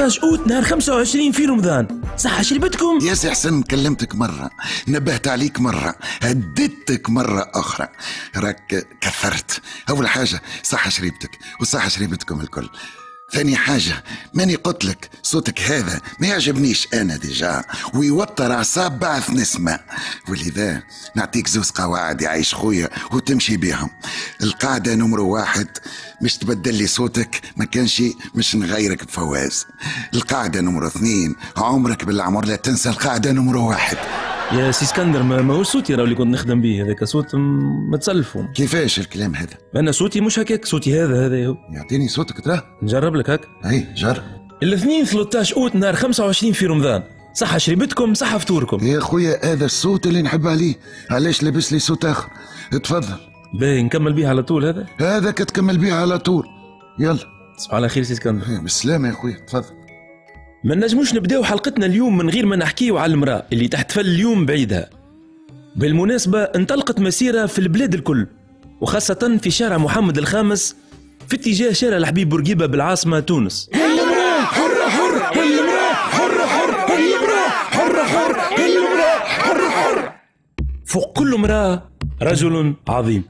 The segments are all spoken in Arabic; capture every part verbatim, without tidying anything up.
عشرة أوت نهار خمسة وعشرين في رمضان، صح شربتكم؟ يا سي حسن كلمتك مرة، نبهت عليك مرة، هددتك مرة أخرى، راك كثرت. أول حاجة صح شريبتك وصح شريبتكم الكل. ثاني حاجة ماني قلت لك صوتك هذا ما يعجبنيش أنا ديجا ويوتر أعصاب بعث نسمة، ولذا نعطيك زوز قواعد يعيش خويا وتمشي بيهم. القاعدة نمرو واحد مش تبدل لي صوتك، ما كانش مش نغيرك بفواز. القاعدة نمرو اثنين عمرك بالعمر لا تنسى القاعدة نمرو واحد. يا سي اسكندر ما هو صوتي راه اللي كنت نخدم به، هذاك صوت متسلفهم. كيفاش الكلام هذا؟ انا صوتي مش هكاك، صوتي هذا هذا هو. يعطيني صوتك تراه نجرب لك هك. اي جرب. الاثنين ثلاثة عشر اوت نهار خمسة وعشرين في رمضان، صح شربتكم صح فطوركم. يا خويا هذا الصوت اللي نحب عليه، علاش لابس لي صوت اخر؟ تفضل. باهي نكمل بيه على طول. هذا هذا كتكمل بيه على طول. يلا تصبح على خير سي اسكندر. بالسلامة يا خويا تفضل. ما نجموش نبداو حلقتنا اليوم من غير ما نحكيو على المرأة اللي تحتفل اليوم بعيدها. بالمناسبة انطلقت مسيرة في البلاد الكل، وخاصة في شارع محمد الخامس في اتجاه شارع الحبيب بورقيبة بالعاصمة تونس. المرأة حرة حرة، المرأة حرة حرة، المرأة حرة حرة، المرأة حرة حرة. فوق كل امرأة رجل عظيم.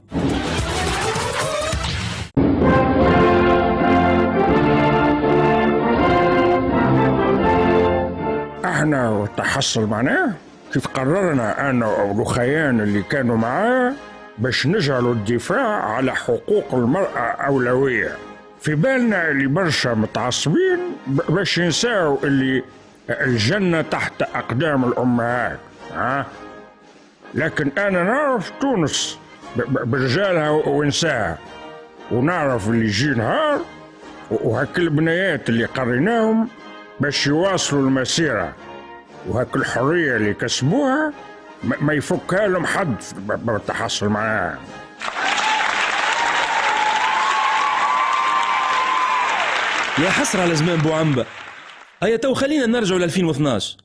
احنا والتحصل معناه كيف قررنا انا والخيان اللي كانوا معاه باش نجعلوا الدفاع على حقوق المرأة أولوية. في بالنا اللي برشا متعصبين باش ينساو اللي الجنة تحت أقدام الأمهات. ها؟ لكن أنا نعرف تونس برجالها ونساها، ونعرف اللي يجي نهار وهك البنايات اللي قريناهم باش يواصلوا المسيرة، وهك الحرية اللي كسبوها ما يفكها لهم حد بالتحصل معاها. يا حسرة على زمان بوعنبة. هيا تو خلينا نرجعوا ل ألفين واثناش.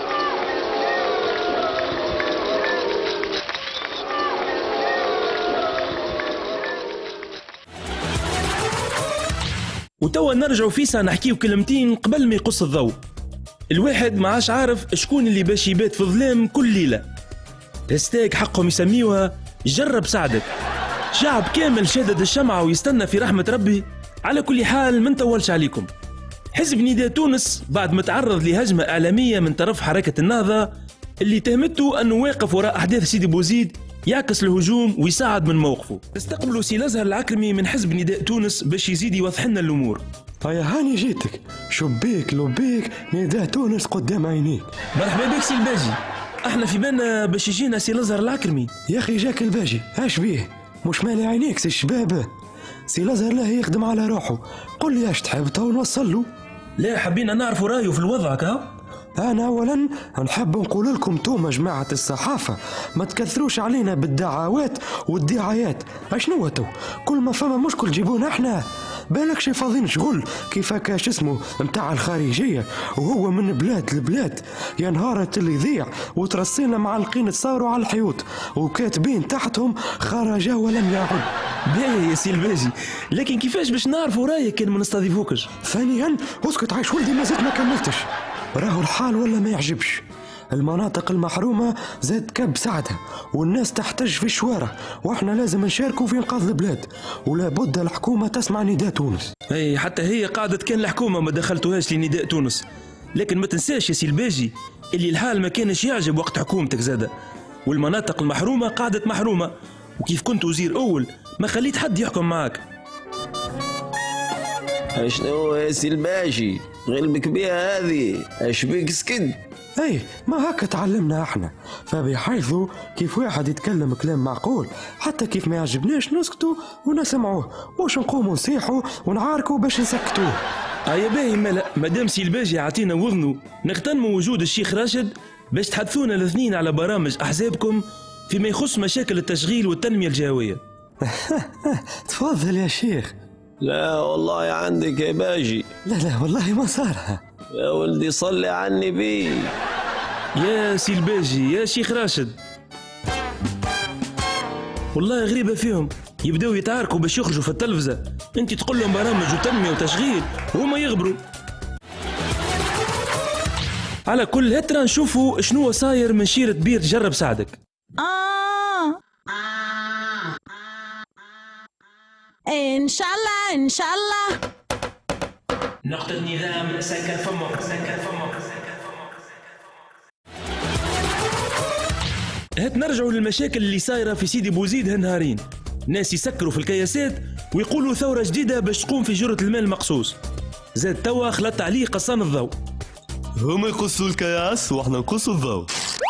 وتوا نرجعوا فيسا نحكيو كلمتين قبل ما يقص الضوء. الواحد ما عاش عارف شكون اللي باش يبات في الظلام كل ليلة. هستاك حقهم يسميوها جرب سعدك. شعب كامل شادد الشمعة ويستنى في رحمة ربي. على كل حال من طولش عليكم، حزب نداء تونس بعد ما تعرض لهجمة إعلامية من طرف حركة النهضة اللي تهمته أنه واقف وراء أحداث سيدي بوزيد يعكس الهجوم ويساعد من موقفه. استقبلوا سي الازهر العكرمي من حزب نداء تونس باش يزيد يوضح لنا الأمور. طيب هاني جيتك، شبيك لبيك نداء تونس قدام عينيك. مرحبا بك سي الباجي، احنا في بالنا باش يجينا سي الازهر العكرمي. يا أخي جاك الباجي اش بيه؟ مش مالي عينيك سي الشباب، سي الازهر لا يخدم على روحه. قل لي اش تحب تو نوصل له؟ لا حبينا نعرفوا رايه في الوضع كا. أنا أولا نحب نقول لكم توما جماعة الصحافة ما تكثروش علينا بالدعوات والدعايات. أشنو تو كل ما فما مشكل جيبونا احنا، بالك شي فاضيين شغل كيف كاش اسمه متاع الخارجية وهو من بلاد لبلاد. يا نهارت اللي يضيع وترصينا معلقين تصوروا على الحيوط وكاتبين تحتهم خرج ولم يعد. باهي يا سي الباجي، لكن كيفاش باش نعرفوا رايك كان ما نستضيفوكش؟ ثانيا اسكت عايش ولدي ما زلت ما كملتش. راهو الحال ولا ما يعجبش، المناطق المحرومة زاد كب سعدها والناس تحتج في الشوارع، واحنا لازم نشاركوا في انقاذ البلاد، ولا بد الحكومة تسمع نداء تونس. اي حتى هي قاعدة كان الحكومة ما دخلتوهاش لنداء تونس، لكن ما تنساش يا سي الباجي اللي الحال ما كانش يعجب وقت حكومتك زادة، والمناطق المحرومة قاعدة محرومة، وكيف كنت وزير اول ما خليت حد يحكم معاك. اشنو يا سي الباجي غلبك بيها هذه؟ اش بيك سكت؟ اي ما هكا تعلمنا احنا، فبحيث كيف واحد يتكلم كلام معقول حتى كيف ما يعجبناش نسكتوا ونسمعوه، مش نقوموا نصيحوا ونعاركوا باش نسكتوه. ايا باهي مالا مادام سي الباجي عطينا وذنه نغتنموا وجود الشيخ راشد باش تحدثونا الاثنين على برامج احزابكم فيما يخص مشاكل التشغيل والتنمية الجهوية. تفضل يا شيخ. لا والله عندك يا باجي. لا لا والله ما صارها يا ولدي صلي على النبي. يا سي الباجي يا شيخ راشد، والله غريبة فيهم يبداو يتعاركوا باش يخرجوا في التلفزة، انت تقول لهم برامج وتنمية وتشغيل وهما يغبروا. على كل هترة نشوفوا شنو صاير من شيرة بير جرب ساعدك. آه. إن شاء الله إن شاء الله. نقطة نظام سكر فمك سكر فمك. هات نرجعوا للمشاكل اللي صايرة في سيدي بوزيد هالنهارين. ناس يسكروا في الكياسات ويقولوا ثورة جديدة باش تقوم في جرة المال المقصوص. زاد توا خلط عليه قصان الضوء. هما يقصوا الكياس واحنا نقصوا الضوء.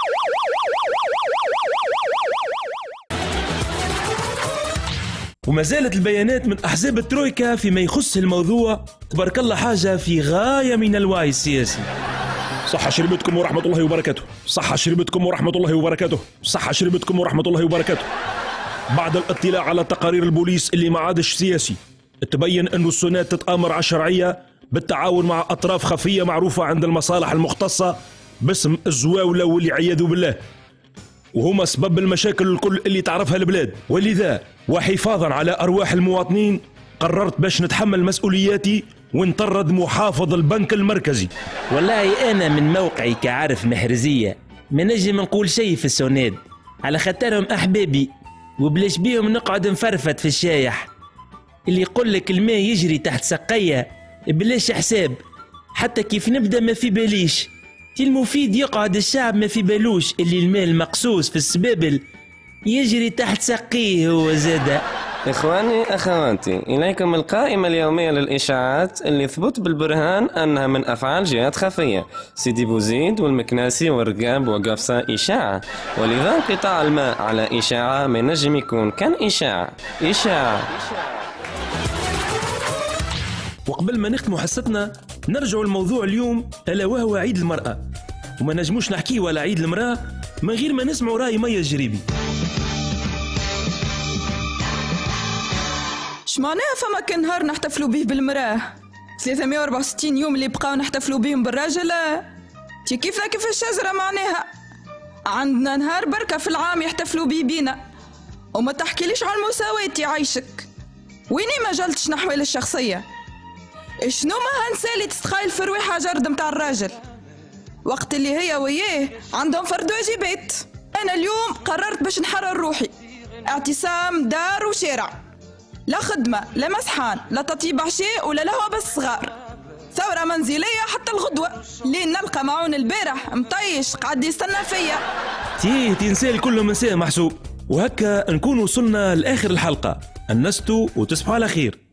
وما زالت البيانات من أحزاب الترويكا فيما يخص الموضوع تبارك الله حاجة في غاية من الوعي السياسي. صحة شربتكم ورحمة الله وبركاته. صحة شربتكم ورحمة الله وبركاته. صحة شربتكم ورحمة الله وبركاته. بعد الاطلاع على تقارير البوليس اللي ما عادش سياسي، تبين أن السونات تتآمر على الشرعية بالتعاون مع أطراف خفية معروفة عند المصالح المختصة باسم الزواولة والعياذ بالله، وهما سبب المشاكل الكل اللي تعرفها البلاد. ولذا وحفاظا على أرواح المواطنين قررت باش نتحمل مسؤولياتي ونطرد محافظ البنك المركزي. والله أنا من موقعي كعارف محرزية ما نجم نقول شيء في السوناد على خاطرهم أحبابي، وبلاش بيهم نقعد نفرفت في الشايح. اللي يقول لك الماء يجري تحت سقية بلاش حساب، حتى كيف نبدا ما في باليش. المفيد يقعد الشعب ما في بالوش اللي الماء المقصوص في السبابل يجري تحت سقيه هو زاده. إخواني أخواتي، إليكم القائمة اليومية للإشاعات اللي ثبت بالبرهان أنها من أفعال جهات خفية. سيدي بوزيد والمكناسي والرقاب وقفصة إشاعة، ولذا انقطاع الماء على إشاعة ما نجم يكون كان إشاعة. إشاعة. وقبل ما نختموا حصتنا نرجعوا الموضوع اليوم ألا وهو عيد المرأة، وما نجموش نحكيوا على عيد المرأة من غير ما نسمعوا رأي مية الجريبي. شمعناها فما كان نهار نحتفلوا به بالمراه ثلاثمائة وأربعة وستين يوم اللي بقاو نحتفلوا بهم بالراجل؟ تي كيف كيف الشجرة معناها عندنا نهار بركة في العام يحتفلوا به بينا. وما تحكيليش على المساواة يعيشك، ويني ما جلتش نحوال الشخصية. شنو ما هنسالي تستخايل في رويحة جرد متاع الراجل وقت اللي هي وياه عندهم فرد واجبات. أنا اليوم قررت باش نحرر روحي، اعتصام دار وشارع، لا خدمة لا مسحان لا تطيب عشاء ولا لهوة بس صغار، ثورة منزلية حتى الغدوة. لين نلقى معون البارح مطيش قاعد يستنى فيا. تيه تنسال كل مساء محسوب. وهكا نكون وصلنا لآخر الحلقة. أنستوا وتصبحوا على خير.